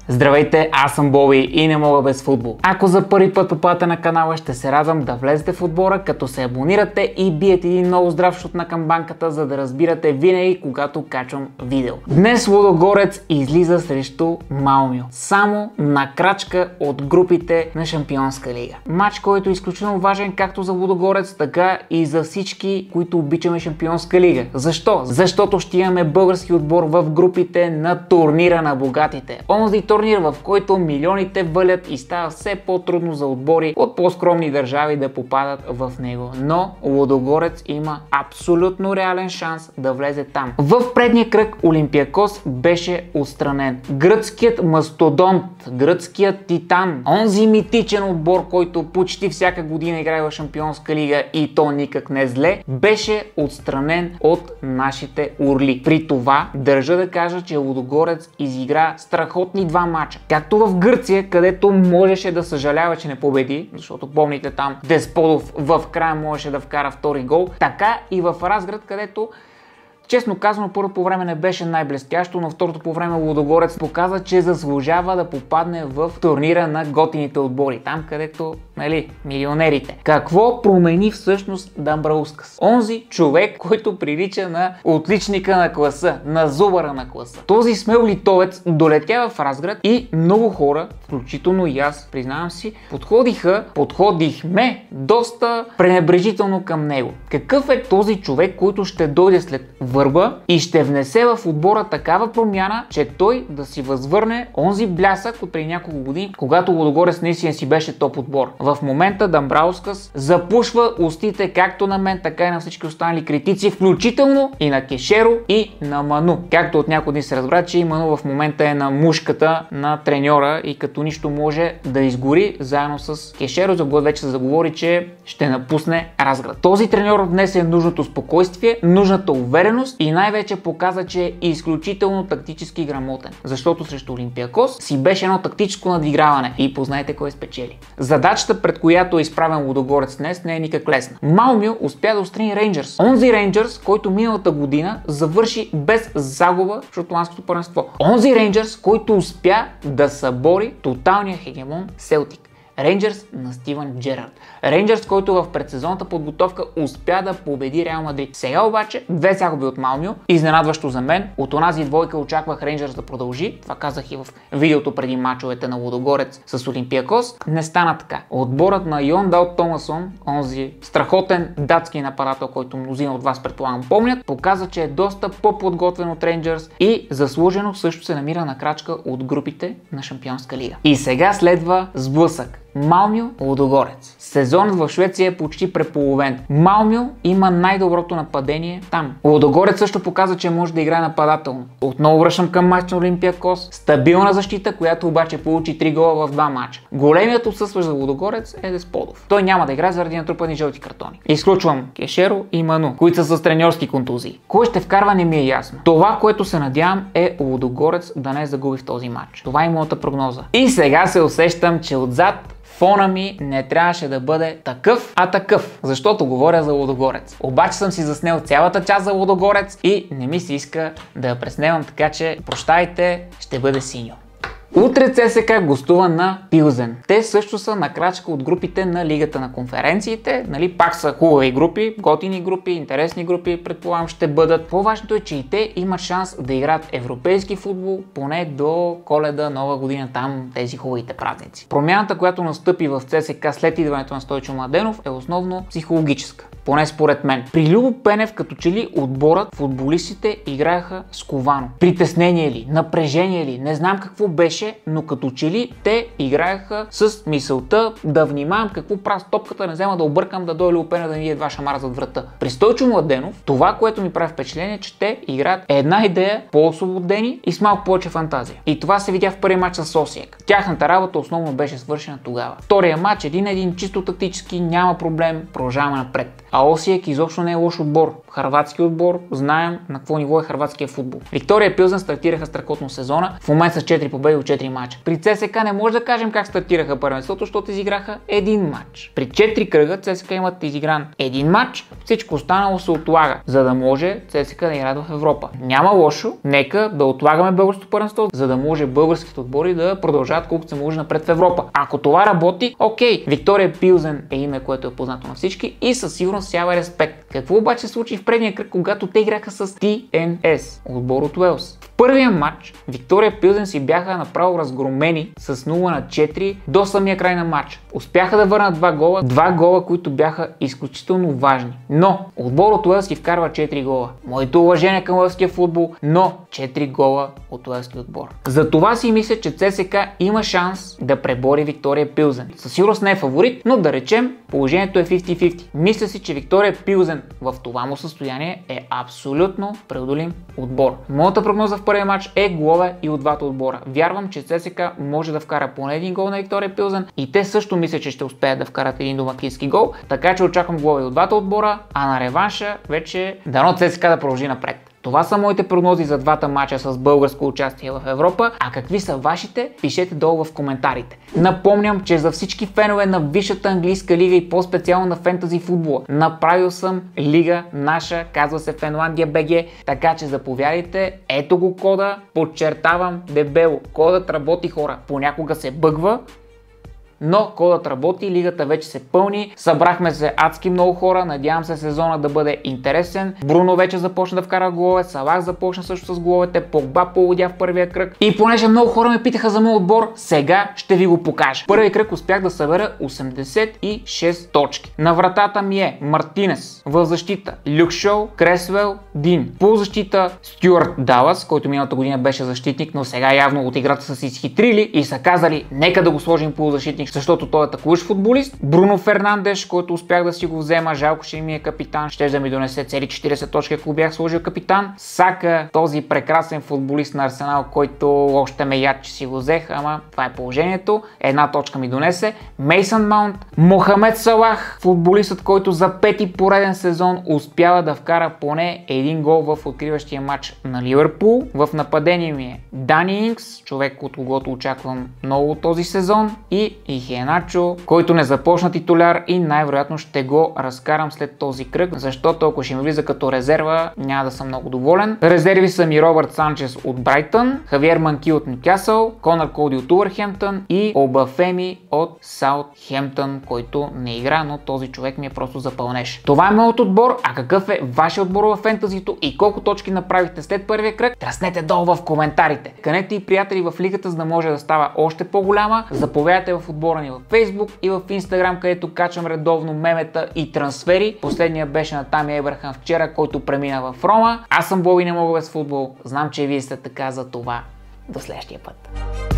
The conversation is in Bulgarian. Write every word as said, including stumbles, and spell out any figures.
Здравейте, аз съм Боби и не мога без футбол. Ако за първи път попадате на канала, ще се радвам да влезете в отбора, като се абонирате и биете един много здрав шут на камбанката, за да разбирате винаги, когато качвам видео. Днес Лудогорец излиза срещу Малмио. Само на крачка от групите на Шампионска лига. Матч, който е изключително важен както за Лудогорец, така и за всички, които обичаме Шампионска лига. Защо? Защото ще имаме български отбор в групите на турнира на богатите. Онзи турнир, в който милионите валят и става все по-трудно за отбори от по-скромни държави да попадат в него. Но Лудогорец има абсолютно реален шанс да влезе там. В предния кръг Олимпиакос беше отстранен. Гръцкият мастодонт, гръцкият титан, онзи митичен отбор, който почти всяка година играе в Шампионска лига и то никак не зле, беше отстранен от нашите орли. При това държа да кажа, че Лудогорец изигра страхотни два мача. Както в Гърция, където можеше да съжалява, че не победи, защото помните там Десподов в края можеше да вкара втори гол, така и в Разград, където честно казано, първото по време не беше най-блестящо, но второто по време Лудогорец показа, че заслужава да попадне в турнира на готините отбори. Там, където, нали, милионерите. Какво промени всъщност Дамбраускас? Онзи човек, който прилича на отличника на класа, на зубъра на класа. Този смел литовец долетява в Разград и много хора, включително и аз, признавам си, подходиха, подходихме доста пренебрежително към него. Какъв е този човек, който ще дойде след Върба и ще внесе в отбора такава промяна, че той да си възвърне онзи блясък от преди няколко години, когато Лудогорец наистина си беше топ отбор. В момента Дамбраускас запушва устите както на мен, така и на всички останали критици, включително и на Кешеро и на Ману. Както от някои дни се разбра, че и Ману в момента е на мушката на треньора и като нищо може да изгори заедно с Кешеро, за който вече се заговори, че ще напусне Разград. Този треньор внесе нужното спокойствие, нужната увереност и най-вече показа, че е изключително тактически грамотен. Защото срещу Олимпиакос си беше едно тактическо надиграване и познайте кой спечели. Задачата, пред която е изправен Лудогорец днес, не е никак лесна. Малмио успя да отстрани Рейнджърс. Онзи Рейнджърс, който миналата година завърши без загуба в шотландското първенство. Онзи Рейнджърс, който успя да събори тоталния хегемон Селтик. Рейнджърс на Стивън Джерард. Рейнджърс, който в предсезонната подготовка успя да победи Реал Мадрид. Сега обаче две загуби от Малмио. Изненадващо за мен. От онази двойка очаквах Рейнджърс да продължи. Това казах и в видеото преди мачовете на Лудогорец с Олимпиакос. Не стана така. Отборът на Йон Дал Томасон, онзи страхотен датски нападател, който мнозина от вас предполагам помнят, показа, че е доста по-подготвен от Рейнджърс и заслужено също се намира на крачка от групите на Шампионска лига. И сега следва сблъсък. Малмио Лудогорец. Сезонът в Швеция е почти преполовен. Малмио има най-доброто нападение там. Лудогорец също показа, че може да играе нападателно. Отново връщам към матч на Олимпиакос. Стабилна защита, която обаче получи три гола в два матча. Големият отсъстващ за Лудогорец е Десподов. Той няма да играе заради натрупани жълти картони. Изключвам Кешеро и Ману, които са с треньорски контузии. Кой ще вкарва, не ми е ясно. Това, което се надявам, е Лудогорец да не загуби в този матч. Това е моята прогноза. И сега се усещам, че отзад фона ми не трябваше да бъде такъв, а такъв, защото говоря за Лудогорец. Обаче съм си заснел цялата част за Лудогорец и не ми се иска да я преснемам, така че прощайте, ще бъде синьо. Утре ЦСКА гостува на Пилзен. Те също са на крачка от групите на Лигата на конференциите. Нали, пак са хубави групи, готини групи, интересни групи, предполагам ще бъдат. По-важното е, че и те имат шанс да играят европейски футбол поне до Коледа, Нова година, там тези хубавите празници. Промяната, която настъпи в ЦСКА след идването на Стойчо Младенов, е основно психологическа. Поне според мен. При Любо Пенев, като че ли отборът, футболистите играеха сковано. Притеснение ли, напрежение ли, не знам какво беше, но като че ли те играеха с мисълта да внимавам какво правя с топката, не взема да объркам, да дойде Любо Пенев да ми едва шамара зад врата. При Стойчо Младенов, това, което ми прави впечатление, е, че те играят една идея, по-освободени и с малко повече фантазия. И това се видя в първия матч с Осиек. Тяхната работа основно беше свършена тогава. Втория матч, един-един, чисто тактически, няма проблем, продължаваме напред. А Осиек изобщо не е лош отбор. Хърватски отбор, знаем на какво ниво е хърватския футбол. Виктория Пилзен стартираха страхотно сезона, в момента с четири победи от четири мача. При ЦСКА не може да кажем как стартираха първенството, защото изиграха един матч. При четири кръга ЦСКА имат изигран един матч, всичко останало се отлага, за да може ЦСКА да играят в Европа. Няма лошо, нека да отлагаме българското първенство, за да може българските отбори да продължават колкото се може напред в Европа. Ако това работи, окей, Виктория Пилзен е име, което е познато на всички и със сигурност сява респект. Какво обаче се случи в предния кръг, когато те играха с Ти Ен Ес, отбор от Уелс? В първия матч Виктория Пилзен си бяха направо разгромени с нула на четири до самия край на матча. Успяха да върнат два гола, два гола, които бяха изключително важни. Но отбор от Уелс си вкарва четири гола. Моето уважение към уелския футбол, но четири гола от уелския отбор. За това си мисля, че ЦСКА има шанс да пребори Виктория Пилзен. Със сигурност не е фаворит, но да речем положението е петдесет на петдесет. Мисля си, че Виктория Пилзен в това му състояние е абсолютно преодолим отбор. Моята прогноза в първия матч е голове и от двата отбора. Вярвам, че ЦСКА може да вкара поне един гол на Виктория Пилзен и те също мисля, че ще успеят да вкарат един домакински гол, така че очаквам голове и от двата отбора, а на реванша вече дано ЦСКА да продължи напред. Това са моите прогнози за двата мача с българско участие в Европа, а какви са вашите, пишете долу в коментарите. Напомням, че за всички фенове на висшата английска лига и по-специално на фентази футбола, направил съм лига наша, казва се Фенландия БГ, така че заповядайте, ето го кода, подчертавам дебело, кодът работи хора, понякога се бъгва, но кодът работи, лигата вече се пълни, събрахме се адски много хора, надявам се сезона да бъде интересен. Бруно вече започна да вкара голове, Салах започна също с головете, Погба полудя в първия кръг и понеже много хора ме питаха за моят отбор, сега ще ви го покажа. Първия кръг успях да събера осемдесет и шест точки. На вратата ми е Мартинес, в защита Люк Шоу, Кресвел, Дин. По защита Стюарт Далас, който миналата година беше защитник, но сега явно от играта са се изхитрили и са казали нека да го сложим полузащитник, защото той е атакуващ футболист. Бруно Фернандеш, който успях да си го взема, жалко, че ми е капитан, ще да ми донесе цели четиридесет точки, ако бях сложил капитан. Сака, този прекрасен футболист на Арсенал, който още ме яд, че си го взех, ама това е положението. Една точка ми донесе. Мейсън Маунт, Мохамед Салах, футболистът, който за пети пореден сезон успява да вкара поне един гол в откриващия матч на Ливърпул. В нападение ми е Дани Инкс, човек, от когото очаквам много от този сезон, и Ихеначо, който не започна титуляр и най-вероятно ще го разкарам след този кръг, защото ако ще ми влиза като резерва, няма да съм много доволен. Резерви са ми Робърт Санчес от Брайтън, Хавиер Манки от Нюкасъл, Конър Коди от Увърхемптън и Обафеми от Саутхемптън, който не игра, но този човек ми е просто запълнеш. Това е моят отбор, а какъв е вашия отбор в фентазито и колко точки направихте след първия кръг? Траснете долу в коментарите. Канете и приятели в лигата, за да може да става още по-голяма. Заповядайте в отбора ни в Facebook и в Instagram, където качвам редовно мемета и трансфери. Последния беше на Тами Ебрахам вчера, който премина в Рома. Аз съм Боби, не мога без футбол. Знам, че и вие сте така, за това. До следващия път.